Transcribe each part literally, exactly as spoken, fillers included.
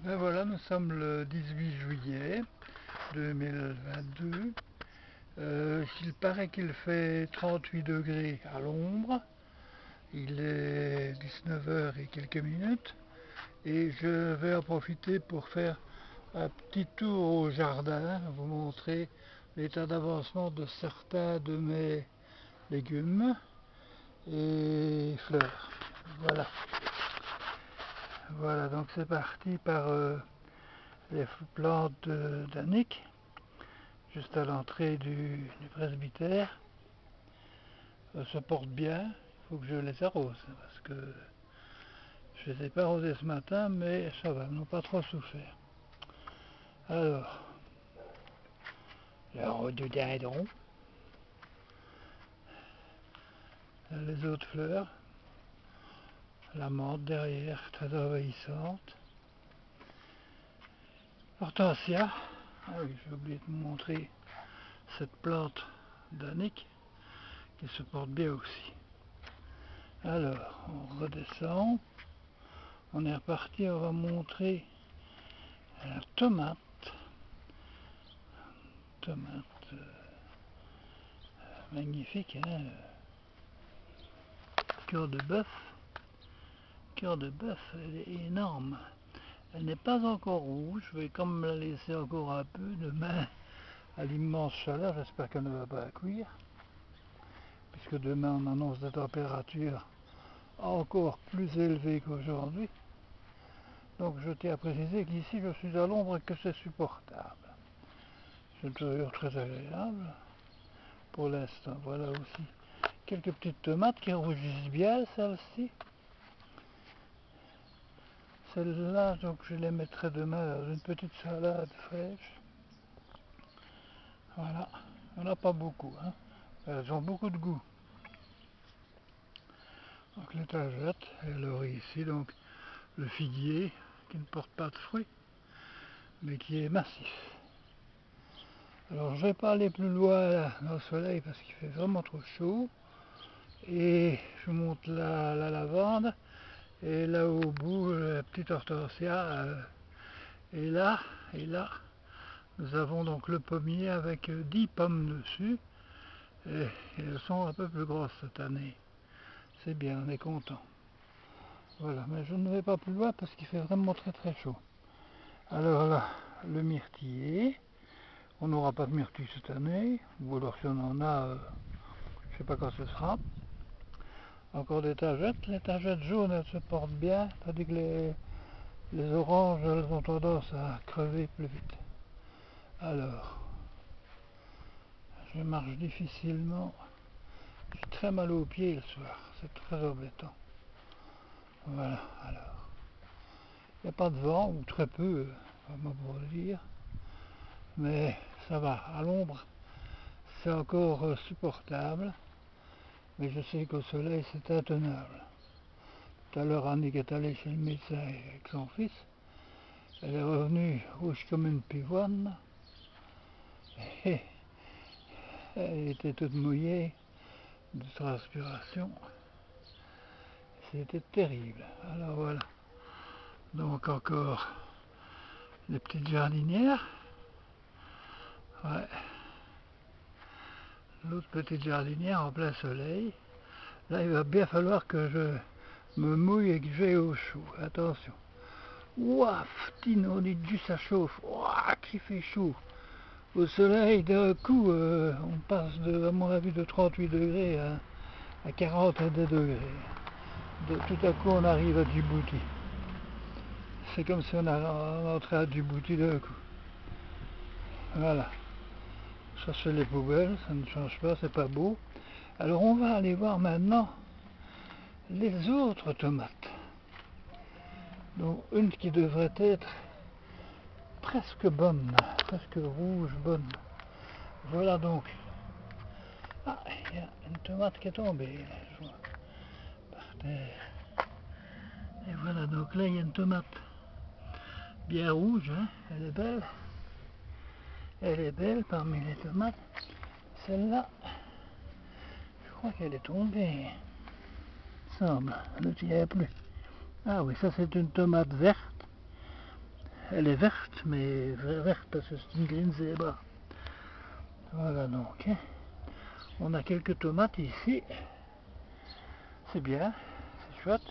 Ben voilà, nous sommes le dix-huit juillet deux mille vingt-deux. Euh, il paraît qu'il fait trente-huit degrés à l'ombre. Il est dix-neuf heures et quelques minutes. Et je vais en profiter pour faire un petit tour au jardin, vous montrer l'état d'avancement de certains de mes légumes et fleurs. Voilà. Voilà, donc c'est parti par euh, les plantes d'Annick, juste à l'entrée du, du presbytère. Elles se portent bien, il faut que je les arrose, parce que je ne les ai pas arrosées ce matin, mais ça va, elles n'ont pas trop souffert. Alors, le rhododendron, les autres fleurs, la menthe derrière, très envahissante. Hortensia, ah oui, j'ai oublié de vous montrer cette plante d'Annick qui se porte bien aussi. Alors, on redescend, on est reparti, on va montrer la tomate, tomate euh, magnifique, hein, cœur de bœuf, cœur de bœuf, elle est énorme. Elle n'est pas encore rouge, je vais quand même la laisser encore un peu, demain à l'immense chaleur, j'espère qu'elle ne va pas cuire, puisque demain on annonce des températures encore plus élevées qu'aujourd'hui. Donc je tiens à préciser qu'ici je suis à l'ombre et que c'est supportable. C'est toujours très agréable pour l'instant. Voilà aussi quelques petites tomates qui rougissent bien, celles-ci. Celles-là, donc je les mettrai demain dans une petite salade fraîche. Voilà, on n'a pas beaucoup, hein. Elles ont beaucoup de goût. Donc les tagettes, et alors ici donc le figuier qui ne porte pas de fruits, mais qui est massif. Alors je ne vais pas aller plus loin là, dans le soleil parce qu'il fait vraiment trop chaud. Et je monte la, la lavande. Et là au bout, la petite hortensia. Euh, et là, et là, nous avons donc le pommier avec dix pommes dessus. Et, et elles sont un peu plus grosses cette année. C'est bien, on est content. Voilà, mais je ne vais pas plus loin parce qu'il fait vraiment très très chaud. Alors là, le myrtiller. On n'aura pas de myrtille cette année, ou alors si on en a, euh, je ne sais pas quand ce sera. Encore des tagettes, les tagettes jaunes elles se portent bien, tandis que les, les oranges elles ont tendance à crever plus vite. Alors, je marche difficilement, j'ai très mal aux pieds le soir, c'est très embêtant. Voilà, alors, il n'y a pas de vent, ou très peu, vraiment pour le dire, mais ça va, à l'ombre, c'est encore euh, supportable. Mais je sais qu'au soleil, c'est intenable. Tout à l'heure, Annick est allée chez le médecin avec son fils. Elle est revenue rouge comme une pivoine. Et elle était toute mouillée de transpiration. C'était terrible. Alors voilà. Donc encore des petites jardinières. Ouais. L'autre petite jardinière en plein soleil. Là, il va bien falloir que je me mouille et que j'aille au chaud. Attention. Ouah, Tino, dit du ça chauffe. Ouah, qui fait chaud. Au soleil, d'un coup, euh, on passe de, à mon avis, de trente-huit degrés à, à quarante-deux degrés. De, tout à coup, on arrive à Djibouti. C'est comme si on, a, on entrait à Djibouti d'un coup. Voilà. Ça, c'est les poubelles, ça ne change pas, c'est pas beau. Alors, on va aller voir maintenant les autres tomates. Donc, une qui devrait être presque bonne, presque rouge, bonne. Voilà donc. Ah, il y a une tomate qui est tombée, là, je vois, par terre. Et voilà, donc là, il y a une tomate bien rouge, hein, elle est belle. Elle est belle parmi les tomates. Celle-là, je crois qu'elle est tombée. Il semble, ne tient plus. Ah oui, ça c'est une tomate verte. elle est verte, mais verte parce que c'est une green zebra. Voilà donc. Hein. On a quelques tomates ici. C'est bien, c'est chouette.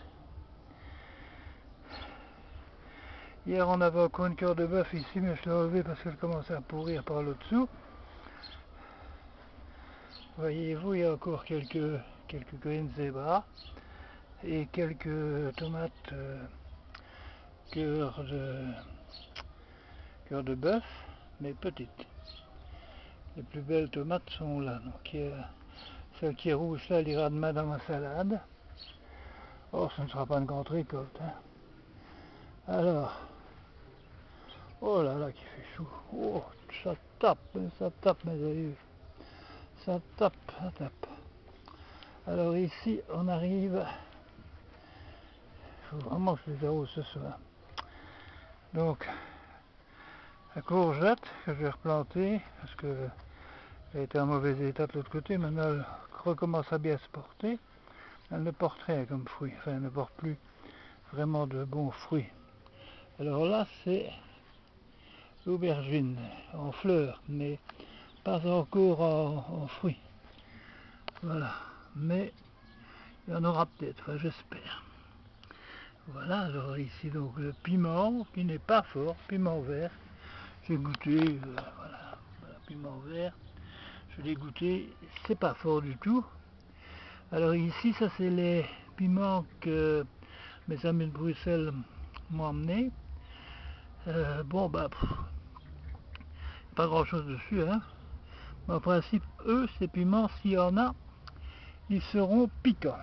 Hier on avait encore une cœur de bœuf ici, mais je l'ai enlevé parce qu'elle commençait à pourrir par le dessous. Voyez-vous, il y a encore quelques, quelques green zebra et quelques tomates euh, cœur de, cœur de bœuf, mais petites. Les plus belles tomates sont là. Donc, il y a celle qui est rouge là, elle ira demain dans ma salade. Or, ce ne sera pas une grande récolte. Hein. Alors, oh là là, qui fait chaud. Oh, ça tape, ça tape, mes aïeux. Ça tape, ça tape. Alors ici, on arrive. Il faut vraiment que je les arrose ce soir. Donc, la courgette que je vais replanter, parce que elle était en mauvais état de l'autre côté, maintenant elle recommence à bien se porter. Elle ne porte rien comme fruit, enfin elle ne porte plus vraiment de bons fruits. Alors là, c'est l'aubergine en fleurs, mais pas encore en, en fruits. Voilà, mais il y en aura peut-être, enfin, j'espère. Voilà, alors ici donc le piment qui n'est pas fort, piment vert. J'ai goûté, euh, voilà, voilà, piment vert. Je l'ai goûté, c'est pas fort du tout. Alors ici, ça c'est les piments que mes amis de Bruxelles m'ont emmené. Euh, bon bah, pff, pas grand chose dessus, hein. Mais en principe, eux, ces piments, s'il y en a, ils seront piquants.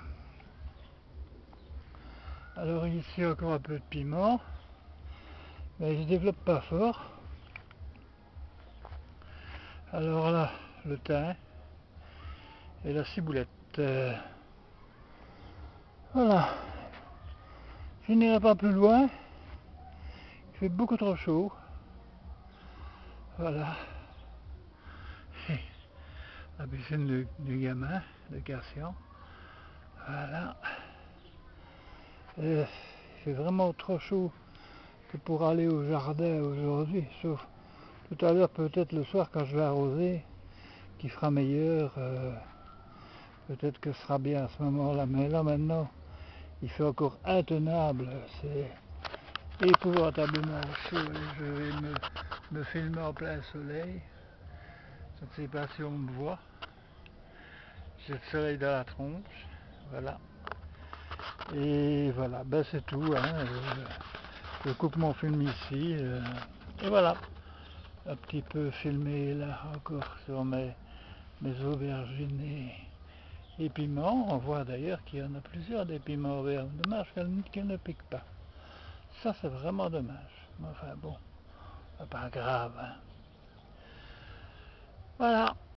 Alors ici encore un peu de piment, mais il ne se développe pas fort. Alors là, le thym et la ciboulette. Euh, voilà. Je n'irai pas plus loin. Il fait beaucoup trop chaud. Voilà. La piscine du, du gamin, de Cassian. Voilà. Euh, il fait vraiment trop chaud que pour aller au jardin aujourd'hui. Sauf tout à l'heure, peut-être le soir quand je vais arroser, qui fera meilleur. Euh, peut-être que ce sera bien à ce moment-là. Mais là maintenant, il fait encore intenable. C'est épouvantablement chaud. Je vais me, me filmer en plein soleil. Je ne sais pas si on me voit. J'ai le soleil dans la tronche. Voilà. Et voilà, ben c'est tout. Hein. Je, je coupe mon film ici. Euh, et voilà. Un petit peu filmé là encore sur mes, mes aubergines et, et piments. On voit d'ailleurs qu'il y en a plusieurs des piments verts. Dommage qu'elles qu'elles ne piquent pas. Ça c'est vraiment dommage. Mais enfin bon, pas grave. Hein. Voilà.